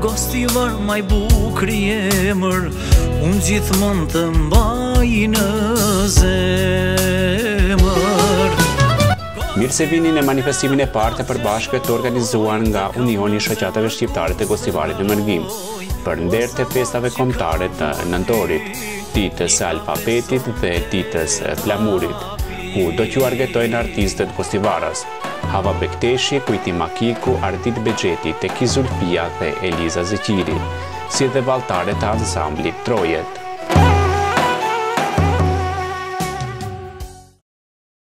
Gostivar maj bukri emër, unë gjithmonë të mbaj në zemër. Mirë se vini në manifestimin e parë të përbashkët të organizuar nga Unioni i Shoqatave Shqiptare të Gostivarit në Mërgim, për nder të festave kombëtare të nëntorit, ditës së alfabetit dhe ditës flamurit, ku do t'ju argëtojnë artistët gostivaras, Hava Bekteshi, Kujti Makiku, Ardit Bexheti, Teki Zulfia dhe Eliza Zeqiri, si dhe valltare të ansamblit Trojet.